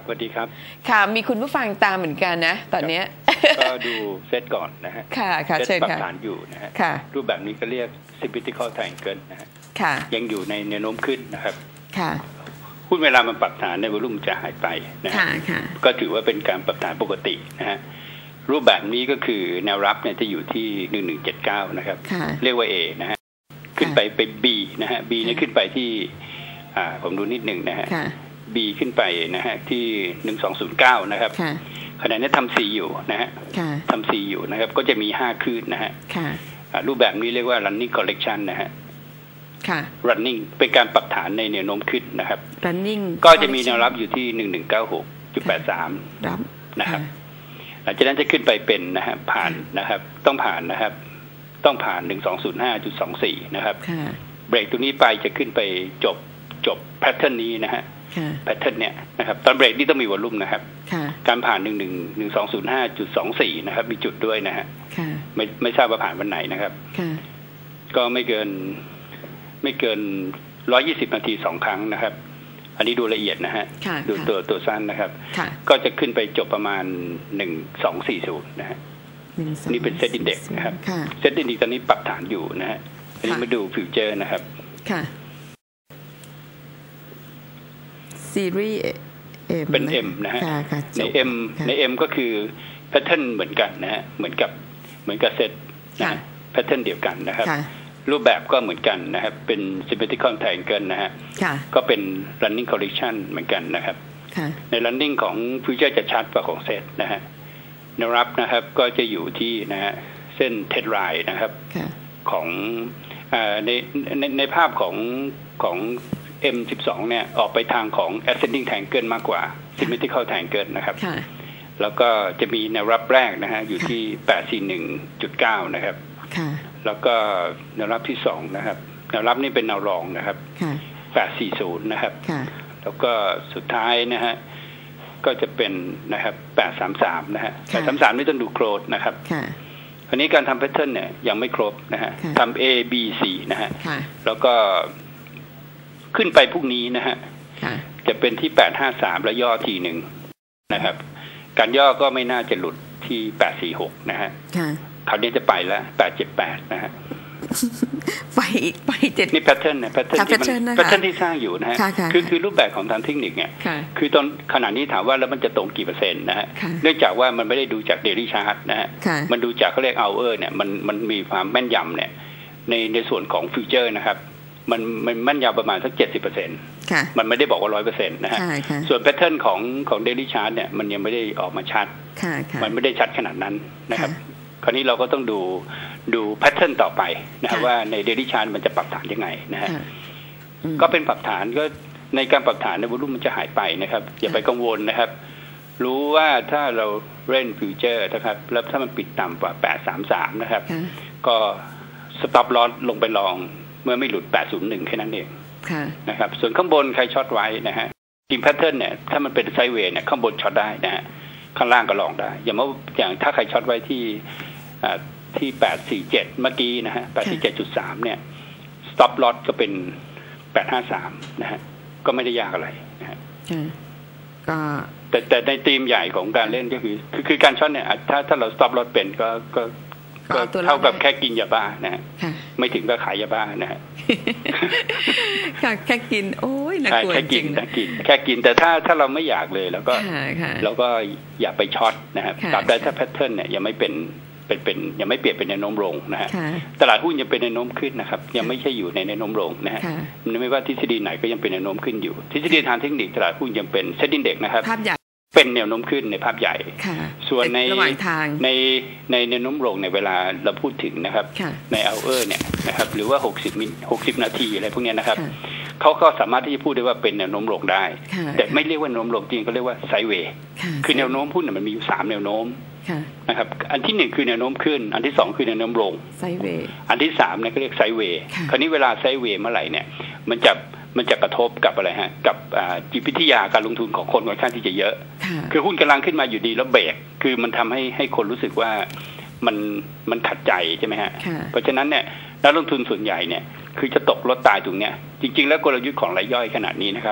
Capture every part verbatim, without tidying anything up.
สวัสดีครับค่ะมีคุณผู้ฟังตามเหมือนกันนะตอนนี้ก็ดูเซตก่อนนะฮะค่ะค่ะเซตปรับฐฐานอยู่นะฮะค่ะรูปแบบนี้ก็เรียก symmetrical triangle นะฮะค่ะยังอยู่ในแนวโน้มขึ้นนะครับค่ะหุ้นเวลามันปรับฐานในวอลุ่มจะหายไปนะค่ะค่ะก็ถือว่าเป็นการปรับฐานปกตินะฮะรูปแบบนี้ก็คือแนวรับเนี่ยจะอยู่ที่หนึ่งหนึ่งเจ็ดเก้านะครับเรียกว่า A นะฮะขึ้นไปเป็น B นะฮะ B เนี่ยขึ้นไปที่อ่าผมดูนิดหนึ่งนะฮะB ขึ้นไปนะฮะที่หนึ่งสองศูนย์เก้านะครับขณะนี้ทำ C อยู่นะฮะทำ C อยู่นะครับก็จะมีห้าคลื่นนะฮะรูปแบบนี้เรียกว่า running correction นะฮะ running เป็นการปรับฐานในแนวโน้มขึ้นนะครับ running ก็จะมีแนวรับอยู่ที่หนึ่งหนึ่งเก้าหกจุดแปดสามนะครับหลังจากนั้นจะขึ้นไปเป็นนะฮะผ่านนะครับต้องผ่านนะครับต้องผ่านหนึ่งสองศูนย์ห้าจุดสองสี่นะครับเบรกตัวนี้ไปจะขึ้นไปจบจบแพทเทิร์นนี้นะฮะแพทเทิร์นเนี่ยนะครับตอนเบรกนี่ต้องมีวอลลุ่มนะครับการผ่านหนึ่งหนึ่งหนึ่งสองศูนย์ห้าจุดสองสี่นะครับมีจุดด้วยนะฮะไม่ไม่ทราบว่าผ่านวันไหนนะครับก็ไม่เกินไม่เกินร้อยยี่สิบนาทีสองครั้งนะครับอันนี้ดูละเอียดนะฮะดูตัวตัวสั้นนะครับก็จะขึ้นไปจบประมาณหนึ่งสองสี่ศูนย์นะฮะนี่เป็นเซตอินเด็กซ์นะครับเซตอินเด็กซ์ตอนนี้ปรับฐานอยู่นะฮะอันนี้มาดูฟิวเจอร์นะครับซีรีส์ M เป็น M นะฮะใน M ใน M ก็คือแพทเทิร์นเหมือนกันนะฮะเหมือนกับเหมือนกับเซตนะแพทเทิร์นเดียวกันนะครับรูปแบบก็เหมือนกันนะครับเป็น symmetrical triangle นะฮะก็เป็น running correction เหมือนกันนะครับใน running ของ future จะชัดกว่าของเซตนะฮะแนวรับนะครับก็จะอยู่ที่นะฮะเส้น trend line นะครับของในในในภาพของของเอ็ม สิบสอง เนี่ยออกไปทางของ ascending triangle มากกว่า symmetrical triangle นะครับแล้วก็จะมีแนวรับแรกนะฮะอยู่ที่ แปดสี่หนึ่งจุดเก้า นะครับแล้วก็แนวรับที่สองนะครับแนวรับนี่เป็นแนวรองนะครับแปดสี่ศูนย์นะครับแล้วก็สุดท้ายนะฮะก็จะเป็นนะครับแปดสามสามนะฮะแปดสามสามนี่ต้องดูโครดนะครับอันนี้การทำแพทเทิร์นเนี่ยยังไม่ครบนะฮะทำ A B C นะฮะแล้วก็ขึ้นไปพรุ่งนี้นะฮะจะเป็นที่แปดห้าสามแล้วย่อทีหนึ่งนะครับการย่อก็ไม่น่าจะหลุดที่แปดสี่หกนะฮะคราวนี้จะไปแล้วแปดเจ็ดแปดนะฮะไปอีกไปเจ็ดนี่แพทเทิร์นนะแพทเทิร์นที่มันแพทเทิร์นที่สร้างอยู่นะฮะคือคือรูปแบบของทางเทคนิคเนี่ยคือตอนขณะนี้ถามว่าแล้วมันจะตรงกี่เปอร์เซ็นต์นะฮะเนื่องจากว่ามันไม่ได้ดูจากเดลี่ชาร์ตนะฮะมันดูจากเขาเรียกเอาเออร์เนี่ยมันมันมีความแม่นยำเนี่ยในในส่วนของฟิวเจอร์นะครับมันมันแม่นยำประมาณสักเจ็ดสิบเปอร์เซ็นต์มันไม่ได้บอกว่าร้อยเปอร์เซ็นต์นะฮะส่วนแพทเทิร์นของของเดลี่ชาร์ตเนี่ยมันยังไม่ได้ออกมาชัดมันไม่ได้ชัดขนาดนั้นนะครับคราวนี้เราก็ต้องดูดูแพทเทิร์นต่อไปนะว่าในเดลี่ชาร์ตมันจะปรับฐานยังไงนะฮะก็เป็นปรับฐานก็ในการปรับฐานในวอลุ่มมันจะหายไปนะครับอย่าไปกังวลนะครับรู้ว่าถ้าเราเล่นฟิวเจอร์นะครับแล้วถ้ามันปิดต่ำกว่าแปดสามสามนะครับก็สต็อปลอสลงไปลองเมื่อไม่หลุดแปดศูนย์หนึ่งแค่นั้นเองนะครับส่วนข้างบนใครช็อตไว้นะฮะทีมแพทเทิร์นเนี่ยถ้ามันเป็นไซด์เวย์เนี่ยข้างบนช็อตได้นะฮะข้างล่างก็ลองได้อย่างเมื่ออย่างถ้าใครช็อตไว้ที่ที่แปดสี่เจ็ดเมื่อกี้นะฮะ แปดสี่เจ็ดจุดสาม เนี่ย stop loss ก็เป็นแปดห้าสามนะฮะก็ไม่ได้ยากอะไรนะฮะก็แต่แต่ในธีมใหญ่ของการเล่นก็คือคือคือการช็อตเนี่ยถ้าถ้าเรา stop loss เป็นก็ก็ก็เท่ากับแค่กินยาบ้านะฮะไม่ถึงก็ขายยาบ้านะฮะแค่กินโอ้ยน่ากลัวจริงแค่กินแค่กินแต่ถ้าถ้าเราไม่อยากเลยแล้วก็แล้วก็อย่าไปช็อตนะครับตราบใดถ้าแพทเทิร์นเนี่ยยังไม่เป็นเป็นเป็นยังไม่เปลี่ยนเป็นแนวโน้มลงนะฮะตลาดหุ้นยังเป็นแนวโน้มขึ้นนะครับยังไม่ใช่อยู่ในแนวโน้มลงนะฮะไม่ว่าทฤษฎีไหนก็ยังเป็นแนวโน้มขึ้นอยู่ทฤษฎีทางเทคนิคตลาดหุ้นยังเป็นเซ็ตอินเด็กซ์นะครับเป็นแนวโน้มขึ้นในภาพใหญ่ส่วนในในในแนวโน้มลงในเวลาเราพูดถึงนะครับในเอาเออร์เนี่ยนะครับหรือว่าหกสิบมิลหกสิบนาทีอะไรพวกนี้นะครับเขาก็สามารถที่จะพูดได้ว่าเป็นแนวโน้มลงได้แต่ไม่เรียกว่าแนวโน้มลงจริงเขาเรียกว่าไซด์เวย์คือแนวโน้มหุ้นมันมีอยู่สามแนวโน้มนะครับอันที่หนึ่งคือแนวโน้มขึ้นอันที่สองคือแนวโน้มลงไซด์เวย์อันที่สามเนี่ยเขาเรียกไซด์เวย์คราวนี้เวลาไซด์เวย์เมื่อไหร่เนี่ยมันจะมันจะกระทบกับอะไรฮะกับจิตวิทยาการลงทุนของคนค่อนข้างที่จะเยอะคือหุ้นกำลังขึ้นมาอยู่ดีแล้วเบรกคือมันทำให้ให้คนรู้สึกว่ามันมันขัดใจใช่ไหมฮะเพราะฉะนั้นเนี่ยนักลงทุนส่วนใหญ่เนี่ยคือจะตกรถตายตรงเนี้ยจริงๆแล้วกลยุทธ์ของรายย่อยขนาดนี้นะครับ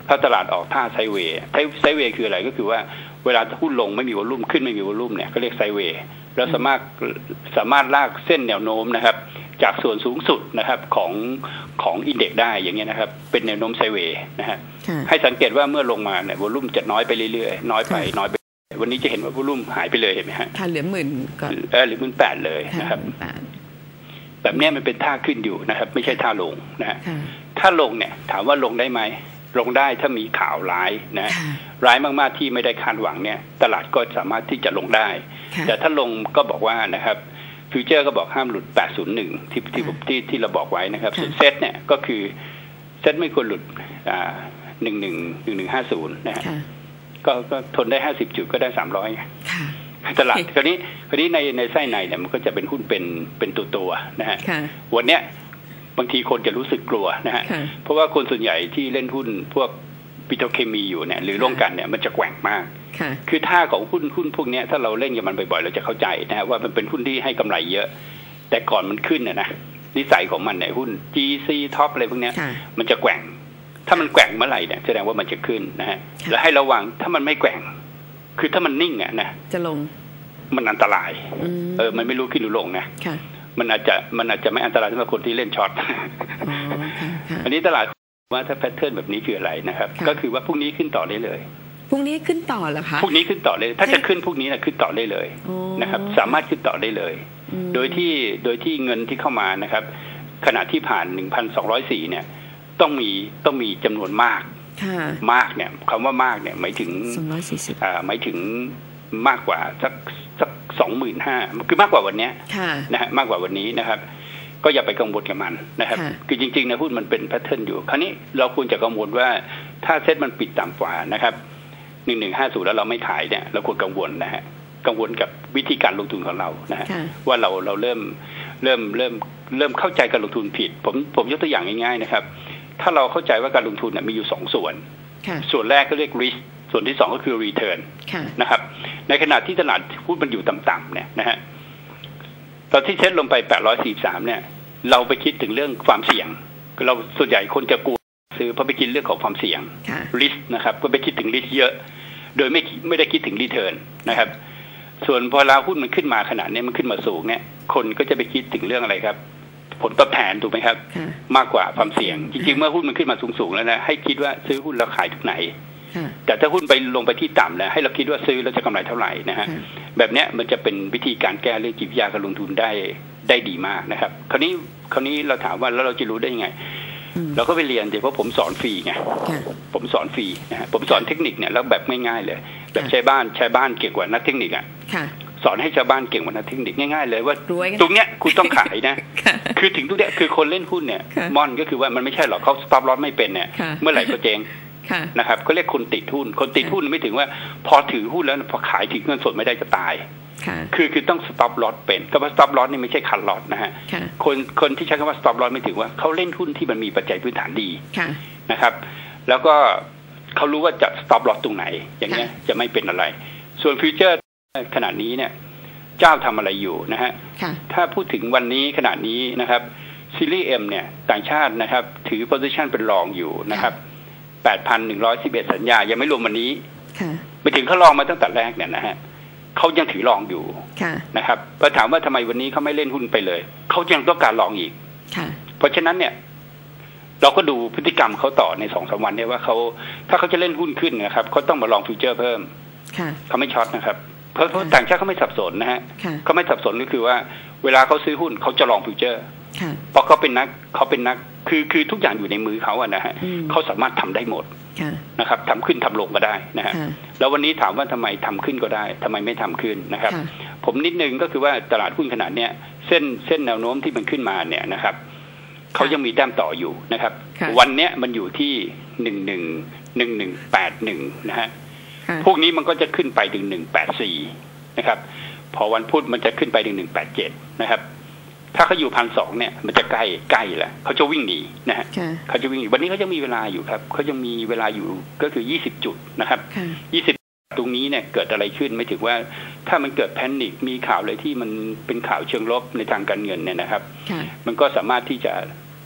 ถ้าตลาดออกท่าไซด์เวย์ไซด์เวย์คืออะไรก็คือว่าเวลาหุ้นลงไม่มีวอลุ่มขึ้นไม่มีวอลุ่มเนี่ยก็เรียกไซด์เวย์แล้วสามารถสามารถลากเส้นแนวโน้มนะครับจากส่วนสูงสุดนะครับของของอินเด็กซ์ได้อย่างเงี้ยนะครับเป็นแนวโน้มไซด์เวย์นะฮะให้สังเกตว่าเมื่อลงมาเนี่ยวอลุ่มจะน้อยไปเรื่อยๆน้อยไปน้อยไปวันนี้จะเห็นว่าวอลุ่มหายไปเลยเห็นไหมฮะค่ะเหลือหมื่นก่อนเออหรือหมื่นแปดเลยนะครับแบบนี้มันเป็นท่าขึ้นอยู่นะครับไม่ใช่ท่าลงนะฮะถ้าลงเนี่ยถามว่าลงได้ไหมลงได้ถ้ามีข่าวร้ายนะร้ายมากๆที่ไม่ได้คาดหวังเนี่ยตลาดก็สามารถที่จะลงได้แต่ถ้าลงก็บอกว่านะครับฟิวเจอร์ก็บอกห้ามหลุดแปดศูนย์หนึ่งที่ที่ที่ที่เราบอกไว้นะครับส่วนเซตเนี่ยก็คือเซตไม่ควรหลุดอ่าหนึ่งหนึ่งหนึ่งหนึ่งห้าศูนย์นะฮะก็ก็ทนได้ห้าสิบจุดก็ได้สามร้อยตลาดคราวนี้คราวนี้ในในไส้ในเนี่ยมันก็จะเป็นหุ้นเป็นเป็นตัวตัวนะฮะวันเนี้ยบางทีคนจะรู้สึกกลัวนะฮะเพราะว่าคนส่วนใหญ่ที่เล่นหุ้นพวกปิโตรเคมีอยู่เนี่ยหรือโรงกลั่นเนี่ยมันจะแกว่งมากคือท่าของหุ้นหุ้นพวกนี้ถ้าเราเล่นกับมันบ่อยๆเราจะเข้าใจนะฮะว่ามันเป็นหุ้นที่ให้กำไรเยอะแต่ก่อนมันขึ้นเนี่ยนะนิสัยของมันเนี่ยหุ้น จี ซี ท็อปอะไรพวกนี้มันจะแกว่งถ้ามันแกว่งเมื่อไหร่เนี่ยแสดงว่ามันจะขึ้นนะฮะแล้วให้ระวังถ้ามันไม่แกว่งคือถ้ามันนิ่งอ่ะนะจะลงมันอันตรายเออมันไม่รู้ขึ้นหรือลงนะมันอาจจะมันอาจจะไม่อันตรายสำหรับคนที่เล่นช็อตอันนี้ตลาดว่าถ้าแพทเทิร์นแบบนี้คืออะไรนะครับก็คือว่าพรุ่งนี้ขึ้นต่อได้เลยพรุ่งนี้ขึ้นต่อเหรอคะพรุ่งนี้ขึ้นต่อเลยถ้าจะขึ้นพรุ่งนี้นะขึ้นต่อได้เลยนะครับสามารถขึ้นต่อได้เลยโดยที่โดยที่เงินที่เข้ามานะครับขณะที่ผ่าน หนึ่งพันสองร้อยสี่ เนี่ยต้องมีต้องมีจำนวนมากมากเนี่ยคำว่ามากเนี่ยหมายถึงสองร้อยสี่สิบอ่าหมายถึงมากกว่าสักสักสองหมื่นห้าคือมากกว่าวันนี้นะฮะมากกว่าวันนี้นะครับก็อย่าไปกังวลกับมันนะครับคือจริงๆนะหุ้นมันเป็นแพทเทิร์นอยู่คราวนี้เราควรจะกังวลว่าถ้าเซ็ตมันปิดต่ำกว่านะครับหนึ่งหนึ่งห้าศูนย์แล้วเราไม่ขายเนี่ยเราควรกังวลนะฮะกังวลกับวิธีการลงทุนของเรานะฮะว่าเราเราเริ่มเริ่มเริ่มเริ่มเข้าใจการลงทุนผิดผมผมยกตัวอย่างง่ายๆนะครับถ้าเราเข้าใจว่าการลงทุนเนี่ยมีอยู่สองส่วนส่วนแรกก็เรียก risk ส่วนที่สองก็คือ return นะครับในขณะที่ตลาดหุ้นมันอยู่ต่ำๆเนี่ยนะฮะตอนที่เซ็ตลงไปแปดร้อยสี่สิบสามเนี่ยเราไปคิดถึงเรื่องความเสี่ยงเราส่วนใหญ่คนจะกลัวซื้อเพราะไปคิดเรื่องของความเสี่ยง risk นะครับก็ไปคิดถึง risk เยอะโดยไม่ไม่ได้คิดถึง return นะครับส่วนพอเราหุ้นมันขึ้นมาขนาดนี้มันขึ้นมาสูงเนี่ยคนก็จะไปคิดถึงเรื่องอะไรครับผลตอบแทนถูกไหมครับมากกว่าความเสี่ยงจริงๆเมื่อหุ้นมันขึ้นมาสูงๆแล้วนะให้คิดว่าซื้อหุ้นแล้วขายทุกไหนแต่ถ้าหุ้นไปลงไปที่ต่ำแล้วให้เราคิดว่าซื้อแล้วจะกำไรเท่าไหร่นะฮะแบบนี้มันจะเป็นวิธีการแก้เรื่องจิตวิทยาการลงทุนได้ได้ดีมากนะครับคราวนี้คราวนี้เราถามว่าแล้วเราจะรู้ได้ยังไงเราก็ไปเรียนเดี๋ยวเพราะผมสอนฟรีไงผมสอนฟรีนะฮะผมสอนเทคนิคเนี่ยแล้วแบบง่ายๆเลยแบบใช้บ้านใช้บ้านเก่งกว่านักเทคนิคอ่ะสอนให้ชาวบ้านเก่งกว่านักเทคนิคง่ายๆเลยว่าตรงเนี้ยคุณต้องขายนะคือถึงตรงเนี้ยคือคนเล่นหุ้นเนี่ยมอนก็คือว่ามันไม่ใช่หรอกเขา stop loss ไม่เป็นเนี่ยเมื่อไหร่ก็เจ๊งนะครับเขาเรียกคนติดหุ้นคนติดหุ้นไม่ถึงว่าพอถือหุ้นแล้วพอขายถือเงินสดไม่ได้จะตายคือคือต้อง stop loss เป็นคำว่า stop loss นี่ไม่ใช่คัด loss นะฮะคนคนที่ใช้คำว่า stop loss ไม่ถึงว่าเขาเล่นหุ้นที่มันมีปัจจัยพื้นฐานดีนะครับแล้วก็เขารู้ว่าจะ stop loss ตรงไหนอย่างเงี้ยจะไม่เป็นอะไรส่วนฟิวเจอร์ขณะนี้เนี่ยเจ้าทำอะไรอยู่นะฮะถ้าพูดถึงวันนี้ขณะนี้นะครับซีรีส์ M เนี่ยต่างชาตินะครับถือ position เป็นรองอยู่นะครับ แปดพันหนึ่งร้อยสิบเอ็ด สัญญายังไม่รวมวันนี้ไปถึงเขาลองมาตั้งแต่แรกเนี่ยนะฮะเขายังถือรองอยู่นะครับพอถามว่าทำไมวันนี้เขาไม่เล่นหุ้นไปเลยเขายังต้องการลองอีกเพราะฉะนั้นเนี่ยเราก็ดูพฤติกรรมเขาต่อใน สองสาม วันเนี่ยว่าเขาถ้าเขาจะเล่นหุ้นขึ้นนะครับเขาต้องมาลองฟิวเจอร์เพิ่มเขาไม่ช็อตนะครับเพราะเพราะต่างชาติเขาไม่สับสนนะฮะเขาไม่สับสนก็คือว่าเวลาเขาซื้อหุ้นเขาจะลองฟิวเจอร์เพราะเขาเป็นนักเขาเป็นนักคือคือทุกอย่างอยู่ในมือเขาอะนะฮะเขาสามารถทำได้หมดนะครับทำขึ้นทำลงก็ได้นะฮะแล้ววันนี้ถามว่าทำไมทำขึ้นก็ได้ทำไมไม่ทำขึ้นนะครับผมนิดนึงก็คือว่าตลาดหุ้นขนาดเนี้ยเส้นเส้นแนวโน้มที่มันขึ้นมาเนี่ยนะครับเขายังมีแต้มต่ออยู่นะครับวันเนี้ยมันอยู่ที่หนึ่งหนึ่งหนึ่งหนึ่งแปดหนึ่งนะฮะพวกนี้มันก็จะขึ้นไปถึงหนึ่งแปดสี่นะครับพอวันพุธมันจะขึ้นไปถึงหนึ่งแปดเจ็ดนะครับถ้าเขาอยู่พันสองเนี่ยมันจะใกล้ใกล้แล้วเขาจะวิ่งหนีนะฮะเขาจะวิ่งหนีวันนี้เขายังมีเวลาอยู่ครับเขายังมีเวลาอยู่ก็คือยี่สิบจุดนะครับยี่สิบตรงนี้เนี่ยเกิดอะไรขึ้นไม่ถึงว่าถ้ามันเกิดแพนิคมีข่าวอะไรที่มันเป็นข่าวเชิงลบในทางการเงินเนี่ยนะครับมันก็สามารถที่จะ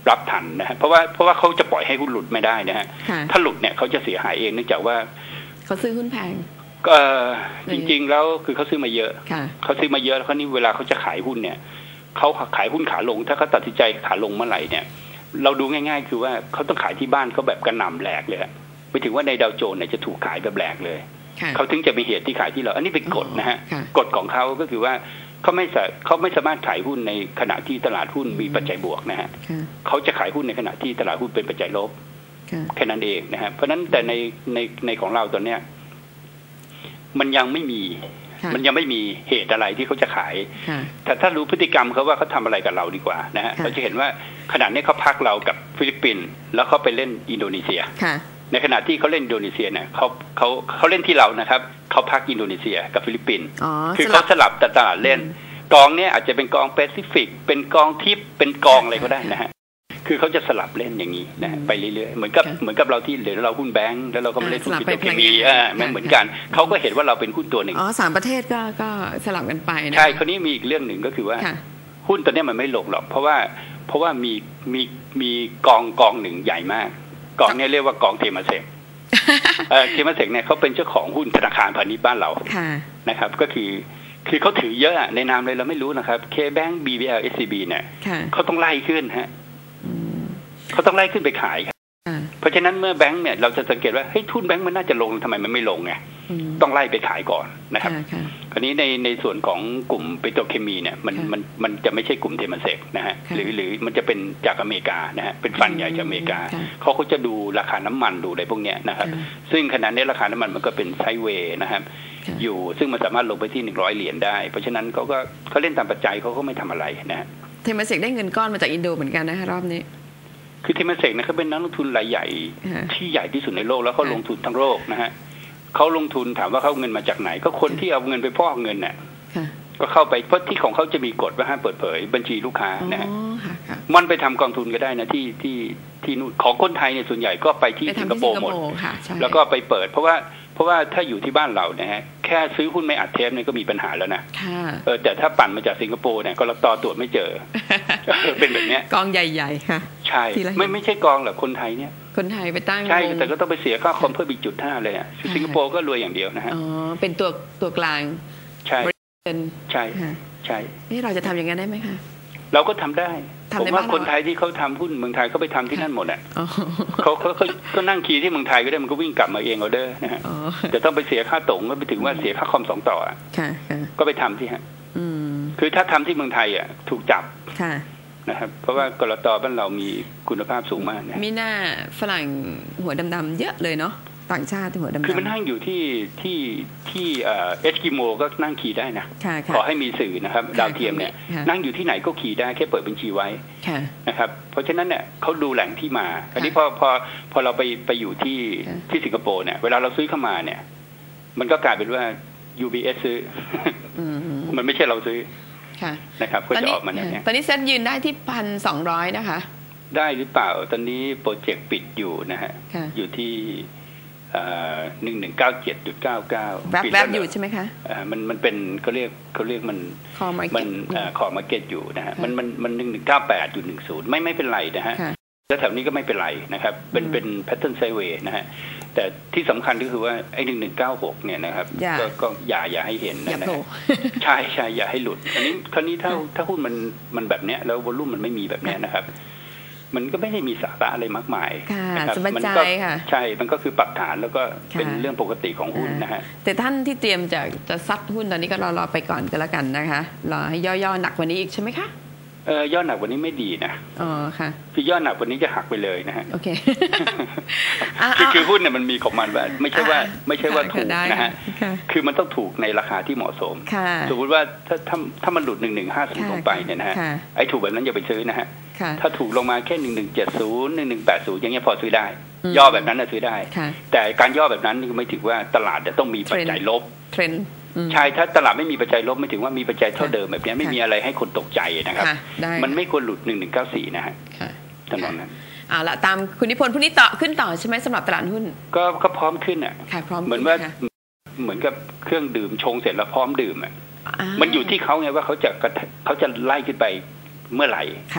รับทันนะฮะเพราะว่าเพราะว่าเขาจะปล่อยให้หุ้นหลุดไม่ได้นะฮะถ้าหลุดเนี่ยเขาจะเสียหายเองเนื่องจากว่าเขาซื้อหุ้นแพงก็จริงๆแล้วคือเขาซื้อมาเยอะเขาซื้อมาเยอะแล้วคราวนี้เวลาเขาจะขายหุ้นเนี่ยเขาขายหุ้นขาลงถ้าเขาตัดสินใจขาลงเมื่อไหร่เนี่ยเราดูง่ายๆคือว่าเขาต้องขายที่บ้านเขาแบบกระหน่ำแหลกเลยไปถึงว่าในดาวโจนส์เนี่ยจะถูกขายแบบแหลกเลยเขาถึงจะมีเหตุที่ขายที่เราอันนี้เป็นกฎนะฮะกฎของเขาก็คือว่าเขาไม่เขาไม่สามารถขายหุ้นในขณะที่ตลาดหุ้นมีปัจจัยบวกนะฮะเขาจะขายหุ้นในขณะที่ตลาดหุ้นเป็นปัจจัยลบแค่นั้นเองนะฮะเพราะนั้นแต่ในในในของเราตอนเนี้ยมันยังไม่มีมันยังไม่มีเหตุอะไรที่เขาจะขายแต่ถ้ารู้พฤติกรรมเขาว่าเขาทำอะไรกับเราดีกว่านะฮะเราจะเห็นว่าขณะนี้เขาพักเรากับฟิลิปปินส์แล้วเขาไปเล่นอินโดนีเซียในขณะที่เขาเล่นอินโดนีเซียเนี่ยเขาเขาเขาเล่นที่เรานะครับเขาพักอินโดนีเซียกับฟิลิปปินส์คือเขาสลับตลาดเล่นกองเนี้ยอาจจะเป็นกองแปซิฟิกเป็นกองทิปเป็นกองอะไรก็ได้นะฮะคือเขาจะสลับเล่นอย่างนี้นะไปเรื่อยๆเหมือนกับเหมือนกับเราที่เหลือเราหุ้นแบงก์แล้วเราก็ไม่เล่นหุ้นปิโตรเคมีอ่ามันเหมือนกันเขาก็เห็นว่าเราเป็นหุ้นตัวหนึ่งอ๋อสามประเทศก็ก็สลับกันไปนะใช่คราวนี้มีอีกเรื่องหนึ่งก็คือว่าหุ้นตัวนี้มันไม่ลงหรอกเพราะว่าเพราะว่ามีมีมีกองกองหนึ่งใหญ่มากกองนี้เรียกว่ากองเทมาเซกเออเทมาเซกเนี่ยเขาเป็นเจ้าของหุ้นธนาคารพาณิชย์บ้านเรานะครับก็คือคือเขาถือเยอะในนามเลยเราไม่รู้นะครับ K-Bank บี บี แอล เอส ซี บี เนี่ยเขาต้องไล่ขึ้นฮะเขาต้องไล่ขึ้นไปขายเพราะฉะนั้นเมื่อแบงค์เนี่ยเราจะสังเกตว่าเฮ้ยทุนแบงค์มันน่าจะลงทำไมมันไม่ลงไงต้องไล่ไปขายก่อนนะครับคราวนี้ในในส่วนของกลุ่มปิโตรเคมีเนี่ยมันมันมันจะไม่ใช่กลุ่มเทมันเซกนะฮะหรือหรือมันจะเป็นจากอเมริกานะฮะเป็นฟันใหญ่จากอเมริกาเขาก็จะดูราคาน้ำมันดูอะไรพวกเนี้ยนะครับซึ่งขณะนี้ราคาน้ำมันมันก็เป็นไซด์เวย์นะครับอยู่ซึ่งมันสามารถลงไปที่หนึ่งร้อยเหรียญได้เพราะฉะนั้นเขาก็เขาเล่นตามปัจจัยเขาก็ไม่ทำอะไรนะเทมันเซกได้เงินก้อนมาจากอินโดเหมือนกันนะคะรอบนี้คือเทมันเซกนะเขาเป็นนักลงทุนรายใหญ่ที่ใหญ่ที่สุดในโลกแล้วเขาลงทุนทั้งโลกนะฮะเขาลงทุนถามว่าเขาเงินมาจากไหนก็คนที่เอาเงินไปฟอกเงินน่ะก็เข้าไปเพราะที่ของเขาจะมีกฎว่าห้ามเปิดเผยบัญชีลูกค้านะฮะมันไปทำกองทุนก็ได้นะที่ที่ที่นู่นของคนไทยเนี่ยส่วนใหญ่ก็ไปที่สิงคโปร์หมดแล้วก็ไปเปิดเพราะว่าเพราะว่าถ้าอยู่ที่บ้านเราเนี่ยฮะแค่ซื้อหุ้นไม่อัดเทปเนี่ยก็มีปัญหาแล้วนะเออแต่ถ้าปั่นมาจากสิงคโปร์เนี่ยกลต.ตรวจไม่เจอเป็นแบบนี้กองใหญ่ๆค่ะใช่ไม่ไม่ใช่กองหรอกคนไทยเนี่ยคนไทยไปตั้งใช่แต่ก็ต้องไปเสียค่าคอมเพิ่มอีกจุดห้าเลยอ่ะสิงคโปร์ก็รวยอย่างเดียวนะฮะอ๋อเป็นตัวตัวกลางใช่ใช่ใช่นี่เราจะทำอย่างนั้นได้ไหมคะเราก็ทำได้ผมว่าคนไทยที่เขาทำหุ้นเมืองไทยเขาไปทำที่นั่นหมดอ่ะเขาเขาเขาก็นั่งคีย์ที่เมืองไทยก็ได้มันก็วิ่งกลับมาเองเอาเด้อนะฮะแต่ต้องไปเสียค่าตรงก็ไปถึงว่าเสียค่าคอมสองต่ออ่ะก็ไปทำที่ฮะคือถ้าทำที่เมืองไทยอ่ะถูกจับนะครับเพราะว่ากลต.บ้านเรามีคุณภาพสูงมากนะมีหน้าฝรั่งหัวดำๆเยอะเลยเนาะต่างชาติหัวดำๆคือมันนั่งอยู่ที่ที่ที่เอสกิโมก็นั่งขี่ได้นะขอให้มีสื่อนะครับดาวเทียมเนี่ยนั่งอยู่ที่ไหนก็ขี่ได้แค่เปิดบัญชีไว้นะครับเพราะฉะนั้นเนี่ยเขาดูแหล่งที่มาอันนี้พอพอพอเราไปไปอยู่ที่ที่สิงคโปร์เนี่ยเวลาเราซื้อเข้ามาเนี่ยมันก็กลายเป็นว่า ยู บี เอส ซื้อมันไม่ใช่เราซื้อนะครับก็จะออกมาเนี่ยตอนนี้เซ็ตยืนได้ที่พันสองร้อยนะคะได้หรือเปล่าตอนนี้โปรเจกต์ปิดอยู่นะฮะอยู่ที่หนึ่งหนึ่งเก้าเจ็ดจุดเก้าเก้าแวบๆอยู่ใช่ไหมคะมันมันเป็นเขาเรียกเขาเรียกมันมันคอมาร์เก็ตอยู่นะฮะมันมันมันหนึ่งหนึ่งเก้าแปดอยู่หนึ่งศูนย์ไม่ไม่เป็นไรนะฮะแล้วแถวนี้ก็ไม่เป็นไรนะครับเป็นเป็นแพทเทิร์นไซด์เวย์นะฮะแต่ที่สำคัญก็คือว่าไอ้หนึ่งหนึ่งเก้าหกเนี่ยนะครับก็ก็อย่าอย่าให้เห็นนะนะใช่ใช่อย่าให้หลุดอันนี้คราวนี้ถ้าถ้าหุ้นมันมันแบบเนี้ยแล้ววอลุ่มมันไม่มีแบบเนี้ยนะครับมันก็ไม่ได้มีสาระอะไรมากมายนะครับมันก็ใช่มันก็คือปรับฐานแล้วก็เป็นเรื่องปกติของหุ้นนะฮะแต่ท่านที่เตรียมจะจะซัดหุ้นตอนนี้ก็รอรอไปก่อนกันแล้วกันนะคะรอให้ย่อๆหนักกว่านี้อีกใช่ไหมคะเออย่อหนักกว่านี้ไม่ดีนะอ๋อค่ะคือย่อหนักกว่านี้จะหักไปเลยนะฮะโอเคคือคือหุ้นเนี่ยมันมีของมันว่าไม่ใช่ว่าไม่ใช่ว่าถูกนะฮะคือมันต้องถูกในราคาที่เหมาะสมสมมติว่าถ้าถ้าถ้ามันหลุดหนึ่งหนึ่งห้าศูนย์ลงไปเนี่ยนะฮะไอ้ถูกแบบนั้นอย่าไปซื้อนะฮะถ้าถูกลงมาแค่หนึ่งหนึ่งเจ็ดศูนย์หนึ่งหนึ่งแปดศูนย์อย่างเงี้ยพอซื้อได้ย่อแบบนั้นนะซื้อได้แต่การย่อแบบนั้นไม่ถือว่าตลาดจะต้องมีปัจจัยลบเทรนใช่ถ้าตลาดไม่มีปัจจัยลบไม่ถึงว่ามีปัจจัยเท่าเดิมแบบนี้ไม่มีอะไรให้คนตกใจนะครับมันไม่ควรหลุดหนึ่งหนึ่งเก้าสี่นะฮะตอนนั้นเอาละตามคุณนิพนธ์พรุ่งนี้ต่อขึ้นต่อใช่ไหมสำหรับตลาดหุ้นก็ก็พร้อมขึ้นอ่ะเหมือนว่าเหมือนกับเครื่องดื่มชงเสร็จแล้วพร้อมดื่มอ่ะมันอยู่ที่เขาไงว่าเขาจะเขาจะไล่ขึ้นไปเมื่อไหร่นะ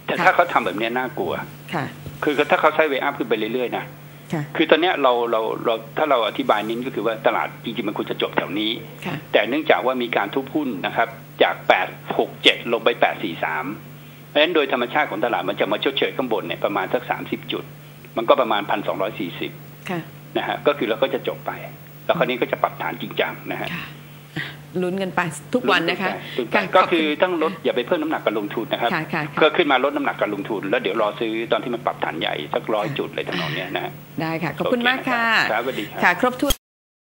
แต่ถ้าเขาทำแบบนี้น่ากลัวคือถ้าเขาใช้เวอัพขึ้นไปเรื่อยๆนะคือตอนนี้เราเราเราถ้าเราอธิบายนิดก็คือว่าตลาดจริงๆมันควรจะจบแถวนี้แต่เนื่องจากว่ามีการทุบหุ้นนะครับจากแปด หก เจ็ดลงไปแปด สี่ สามเพราะฉะนั้นโดยธรรมชาติของตลาดมันจะมาชดเชยข้างบนเนี่ยประมาณสักสามสิบจุดมันก็ประมาณ หนึ่งพันสองร้อยสี่สิบ นะฮะก็คือเราก็จะจบไปแล้วคราวนี้ก็จะปรับฐานจริงจังนะฮะลุ้นกันไปทุกวันนะคะก็คือต้องลดอย่าไปเพิ่มน้ำหนักการลงทุนนะครับก็ขึ้นมาลดน้ำหนักการลงทุนแล้วเดี๋ยวรอซื้อตอนที่มันปรับฐานใหญ่สักร้อยจุดเลยทั้งนั้นเนี่ยนะได้ค่ะขอบคุณมากค่ะค่ะครบถ้วน